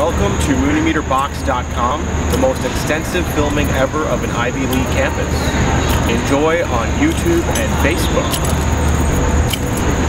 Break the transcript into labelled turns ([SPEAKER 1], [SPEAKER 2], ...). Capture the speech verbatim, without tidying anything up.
[SPEAKER 1] Welcome to Muni Meter Box dot com, the most extensive filming ever of an Ivy League campus. Enjoy on YouTube and Facebook.